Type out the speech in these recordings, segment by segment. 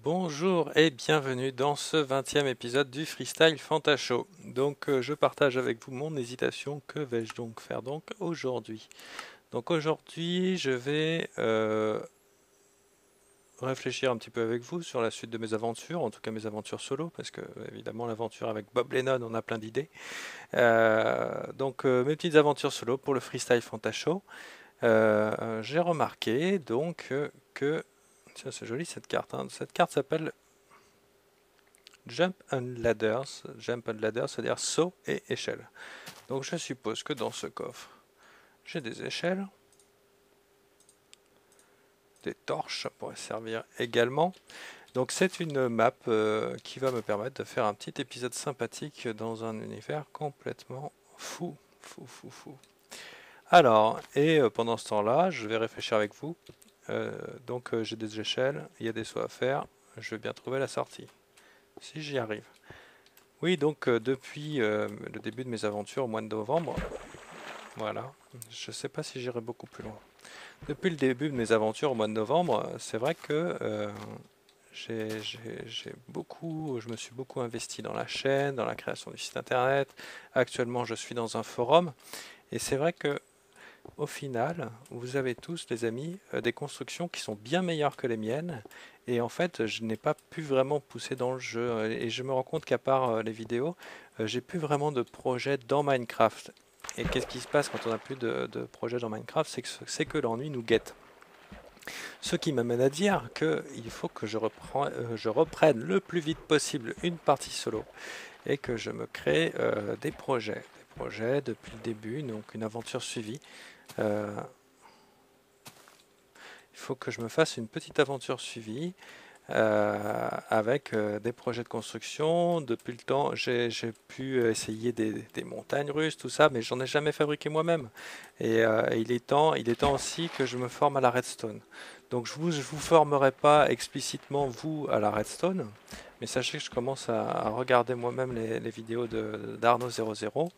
Bonjour et bienvenue dans ce 20e épisode du Freestyle Fantashow. Donc je partage avec vous mon hésitation, que vais-je donc faire donc aujourd'hui? Donc aujourd'hui je vais réfléchir un petit peu avec vous sur la suite de mes aventures, en tout cas mes aventures solo, parce que évidemment l'aventure avec Bob Lennon on a plein d'idées. Donc mes petites aventures solo pour le Freestyle Fantashow. J'ai remarqué donc que... Tiens, c'est joli cette carte, hein. Cette carte s'appelle Jump and Ladders. Jump and Ladders, c'est-à-dire saut et échelle. Donc je suppose que dans ce coffre, j'ai des échelles, des torches, ça pourrait servir également. Donc c'est une map qui va me permettre de faire un petit épisode sympathique dans un univers complètement fou. Fou. Alors, et pendant ce temps-là, je vais réfléchir avec vous. Donc j'ai des échelles, il y a des sauts à faire, je vais bien trouver la sortie. Si j'y arrive. Oui, donc depuis le début de mes aventures au mois de novembre, voilà, je ne sais pas si j'irai beaucoup plus loin. Depuis le début de mes aventures au mois de novembre, c'est vrai que je me suis beaucoup investi dans la chaîne, dans la création du site internet. Actuellement, je suis dans un forum, et c'est vrai que au final, vous avez tous, les amis, des constructions qui sont bien meilleures que les miennes. Et en fait, je n'ai pas pu vraiment pousser dans le jeu. Et je me rends compte qu'à part les vidéos, j'ai plus vraiment de projets dans Minecraft. Et qu'est-ce qui se passe quand on n'a plus de projets dans Minecraft? C'est que l'ennui nous guette. Ce qui m'amène à dire qu'il faut que je reprenne le plus vite possible une partie solo. Et que je me crée des projets. Des projets depuis le début, donc une aventure suivie. Euh, il faut que je me fasse une petite aventure suivie avec des projets de construction. Depuis le temps, j'ai pu essayer des montagnes russes, tout ça, mais j'en ai jamais fabriqué moi-même. Et il est temps aussi que je me forme à la redstone. Donc je vous formerai pas explicitement vous à la redstone, mais sachez que je commence à regarder moi-même les vidéos d'Arnaud00.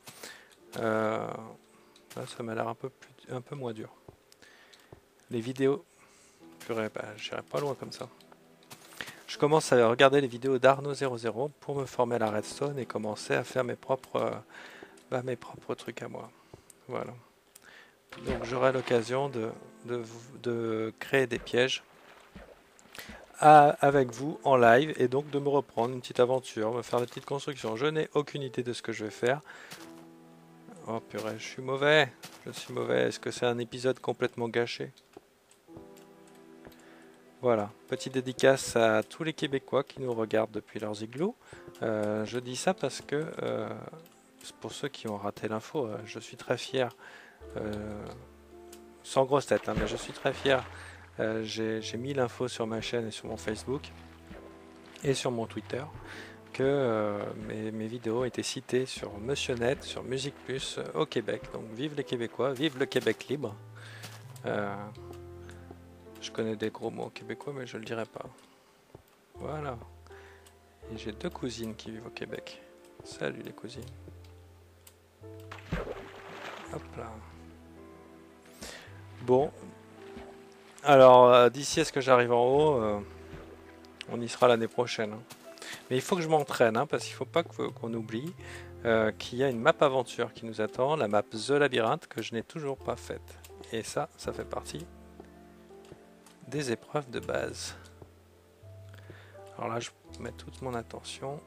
Là, ça m'a l'air un peu moins dur. Les vidéos, purée, bah, j'irai pas loin comme ça. Je commence à regarder les vidéos d'Arnaud00 pour me former à la redstone et commencer à faire mes propres trucs à moi. Voilà. Donc j'aurai l'occasion de créer des pièges avec vous en live et donc de me reprendre une petite aventure, me faire des petites constructions. Je n'ai aucune idée de ce que je vais faire. Oh purée, je suis mauvais. Je suis mauvais. Est-ce que c'est un épisode complètement gâché? Voilà, petite dédicace à tous les Québécois qui nous regardent depuis leurs igloos. Je dis ça parce que, pour ceux qui ont raté l'info, je suis très fier, euh, sans grosse tête, hein, mais je suis très fier. J'ai mis l'info sur ma chaîne et sur mon Facebook et sur mon Twitter que mes vidéos étaient citées sur Monsieur Net, sur Musique Plus au Québec. Donc vive les Québécois, vive le Québec libre. Euh, je connais des gros mots québécois, mais je le dirai pas. Voilà. Et j'ai deux cousines qui vivent au Québec. Salut les cousines. Hop là. Bon. Alors, d'ici à ce que j'arrive en haut, on y sera l'année prochaine, hein. Mais il faut que je m'entraîne, hein, parce qu'il ne faut pas qu'on oublie qu'il y a une map aventure qui nous attend, la map The Labyrinthe, que je n'ai toujours pas faite. Et ça fait partie des épreuves de base. Alors là, je mets toute mon attention.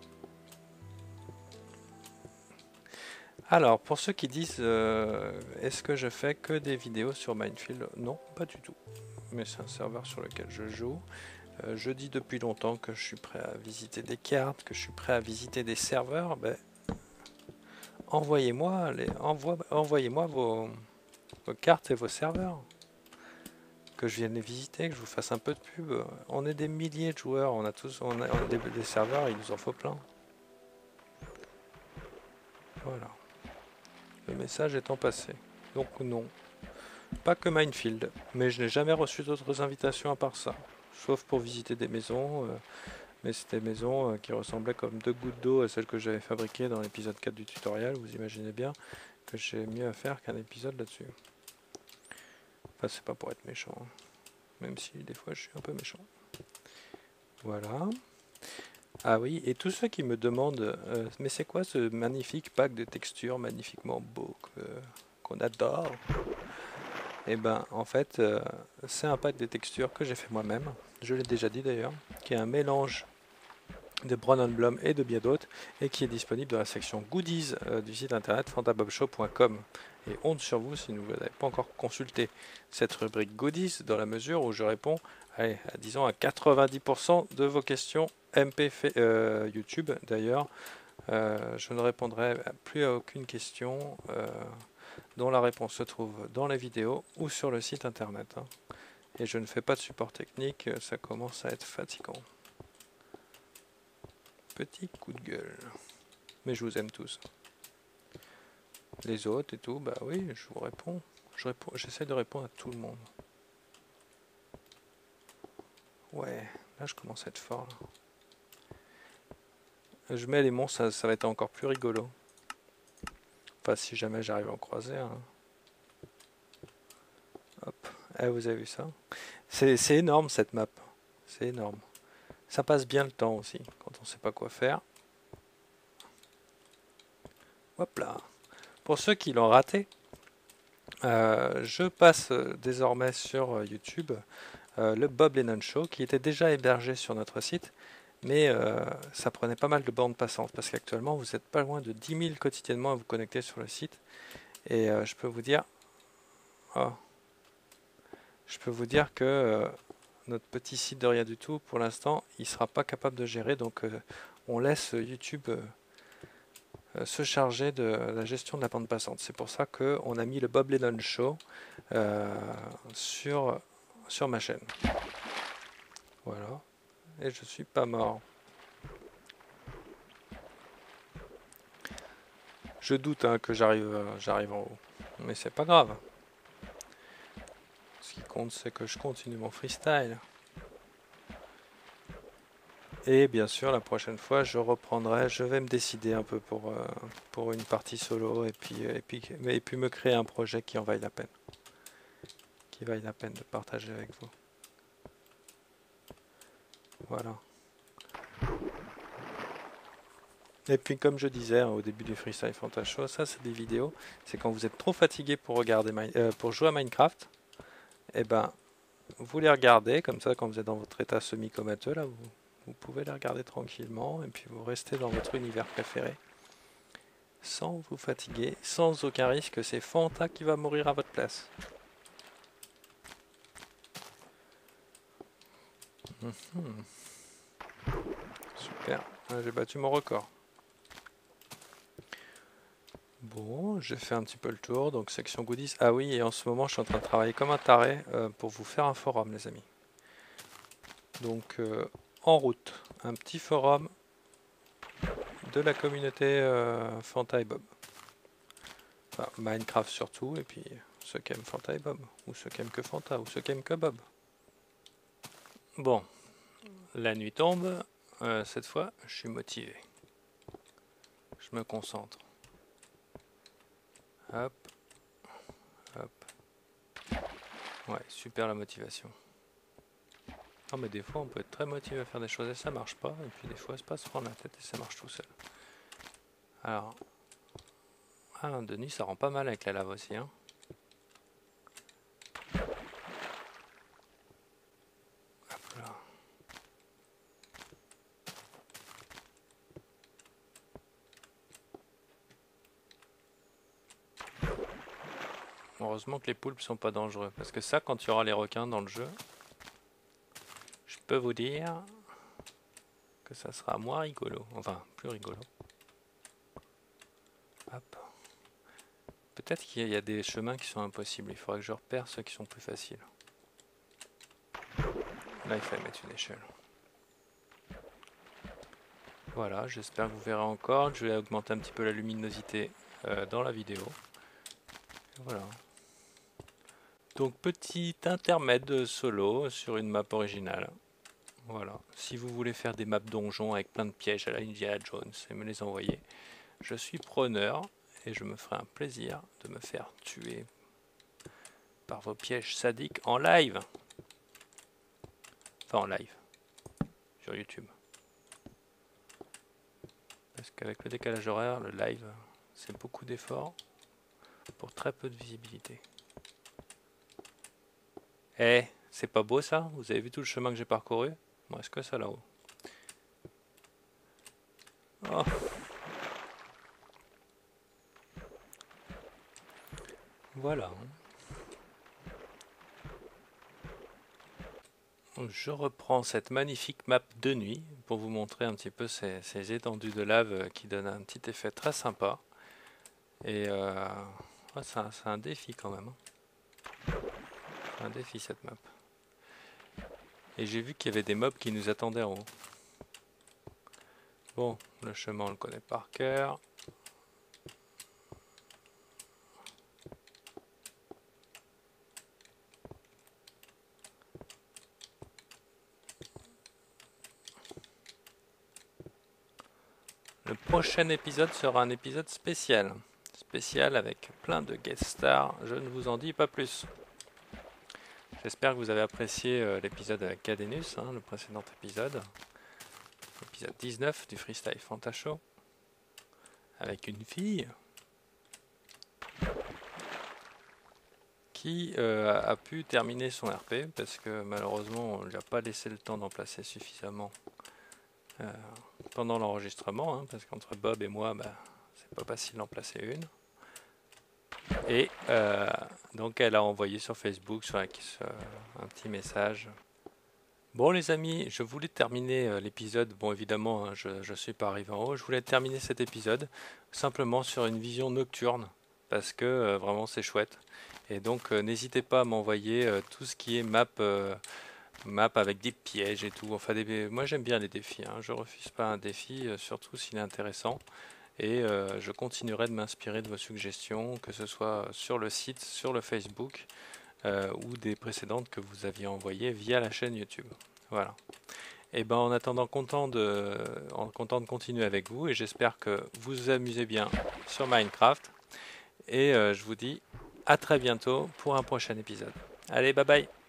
Alors, pour ceux qui disent est-ce que je fais que des vidéos sur Minefield? Non, pas du tout. Mais c'est un serveur sur lequel je joue. Je dis depuis longtemps que je suis prêt à visiter des cartes, que je suis prêt à visiter des serveurs. Ben, envoyez-moi vos cartes et vos serveurs. Que je vienne les visiter, que je vous fasse un peu de pub. On est des milliers de joueurs, on a des serveurs, il nous en faut plein. Voilà. Le message étant passé. Donc non, pas que Minefield, mais je n'ai jamais reçu d'autres invitations à part ça. Sauf pour visiter des maisons, mais c'était des maisons qui ressemblaient comme deux gouttes d'eau à celles que j'avais fabriquées dans l'épisode 4 du tutoriel. Vous imaginez bien que j'ai mieux à faire qu'un épisode là-dessus. Enfin, c'est pas pour être méchant, hein. Même si des fois je suis un peu méchant. Voilà. Ah oui, et tous ceux qui me demandent, mais c'est quoi ce magnifique pack de textures magnifiquement beau qu'on adore? Eh ben, en fait, c'est un pack de textures que j'ai fait moi-même, je l'ai déjà dit d'ailleurs, qui est un mélange de Brown Blum et de bien d'autres, et qui est disponible dans la section goodies du site internet fantabobshow.com. Et honte sur vous si vous n'avez pas encore consulté cette rubrique goodies, dans la mesure où je réponds, allez, disons à 90% de vos questions MP YouTube. D'ailleurs, je ne répondrai plus à aucune question dont la réponse se trouve dans la vidéo ou sur le site internet. Hein. Et je ne fais pas de support technique, ça commence à être fatigant. Petit coup de gueule. Mais je vous aime tous. Les autres et tout, bah oui, je vous réponds. J'essaie de répondre à tout le monde. Ouais, là je commence à être fort. Là. Je mets les monstres, ça va être encore plus rigolo. Enfin, si jamais j'arrive à en croiser. Hein. Hop, vous avez vu ça? C'est énorme cette map. C'est énorme. Ça passe bien le temps aussi, quand on ne sait pas quoi faire. Hop là. Pour ceux qui l'ont raté, je passe désormais sur YouTube le Bob Lennon Show, qui était déjà hébergé sur notre site, mais ça prenait pas mal de bandes passantes, parce qu'actuellement vous n'êtes pas loin de 10 000 quotidiennement à vous connecter sur le site, et je peux vous dire, que notre petit site de rien du tout, pour l'instant, il ne sera pas capable de gérer, donc on laisse YouTube se charger de la gestion de la bande passante. C'est pour ça qu'on a mis le Bob Lennon Show sur ma chaîne. Voilà. Et je suis pas mort. Je doute hein, que j'arrive en haut. Mais c'est pas grave. Ce qui compte, c'est que je continue mon freestyle. Et bien sûr, la prochaine fois, je vais me décider un peu pour une partie solo et puis me créer un projet qui en vaille la peine. Qui vaille la peine de partager avec vous. Voilà. Et puis comme je disais hein, au début du Freestyle Fantasy Show, ça c'est des vidéos, c'est quand vous êtes trop fatigué pour jouer à Minecraft, et ben vous les regardez, comme ça quand vous êtes dans votre état semi-comateux, là vous pouvez les regarder tranquillement, et puis vous restez dans votre univers préféré, sans vous fatiguer, sans aucun risque, c'est Fanta qui va mourir à votre place. Super, j'ai battu mon record. Bon, j'ai fait un petit peu le tour, donc section goodies. Ah oui, et en ce moment, je suis en train de travailler comme un taré pour vous faire un forum, les amis. Donc, en route, un petit forum de la communauté Fanta et Bob. Enfin, Minecraft surtout, et puis ceux qui aiment Fanta et Bob, ou ceux qui aiment que Fanta, ou ceux qui aiment que Bob. Bon, la nuit tombe, cette fois, je suis motivé. Je me concentre. Hop, hop. Ouais, super la motivation. Non mais des fois on peut être très motivé à faire des choses et ça marche pas, et puis des fois ça passe prendre la tête et ça marche tout seul. Alors, Denis ça rend pas mal avec la lave aussi hein. Hop là. Heureusement que les poulpes sont pas dangereux, parce que ça quand il y aura les requins dans le jeu, je peux vous dire que ça sera moins rigolo, enfin plus rigolo. Hop. Peut-être qu'il y a des chemins qui sont impossibles, il faudrait que je repère ceux qui sont plus faciles. Là il fallait mettre une échelle. Voilà, j'espère que vous verrez encore, je vais augmenter un petit peu la luminosité dans la vidéo. Et voilà. Donc petit intermède solo sur une map originale. Voilà. Si vous voulez faire des maps donjons avec plein de pièges à la Indiana Jones et me les envoyer, je suis preneur et je me ferai un plaisir de me faire tuer par vos pièges sadiques en live. Enfin en live. sur YouTube. Parce qu'avec le décalage horaire, le live, c'est beaucoup d'efforts pour très peu de visibilité. Eh, c'est pas beau ça? Vous avez vu tout le chemin que j'ai parcouru? Moi, est-ce que ça là-haut? Oh. Voilà. Je reprends cette magnifique map de nuit pour vous montrer un petit peu ces étendues de lave qui donnent un petit effet très sympa. Et ouais, c'est un défi quand même. C'est un défi cette map. Et j'ai vu qu'il y avait des mobs qui nous attendaient en haut. Bon, le chemin on le connaît par cœur. Le prochain épisode sera un épisode spécial. Spécial avec plein de guest stars. Je ne vous en dis pas plus. J'espère que vous avez apprécié l'épisode avec Cadenus, le précédent épisode. Épisode 19 du Freestyle Fantashow. Avec une fille qui a pu terminer son RP parce que malheureusement on lui a pas laissé le temps d'en placer suffisamment pendant l'enregistrement, parce qu'entre Bob et moi, c'est pas facile d'en placer une. Et donc elle a envoyé sur Facebook un petit message. Bon les amis, je voulais terminer l'épisode, bon évidemment je ne suis pas arrivé en haut, je voulais terminer cet épisode simplement sur une vision nocturne, parce que vraiment c'est chouette. Et donc n'hésitez pas à m'envoyer tout ce qui est map avec des pièges et tout. Enfin, moi j'aime bien les défis, je refuse pas un défi, surtout s'il est intéressant. Et je continuerai de m'inspirer de vos suggestions, que ce soit sur le site, sur le Facebook, ou des précédentes que vous aviez envoyées via la chaîne YouTube. Voilà. Et en attendant, content de continuer avec vous, et j'espère que vous vous amusez bien sur Minecraft. Et je vous dis à très bientôt pour un prochain épisode. Allez, bye bye!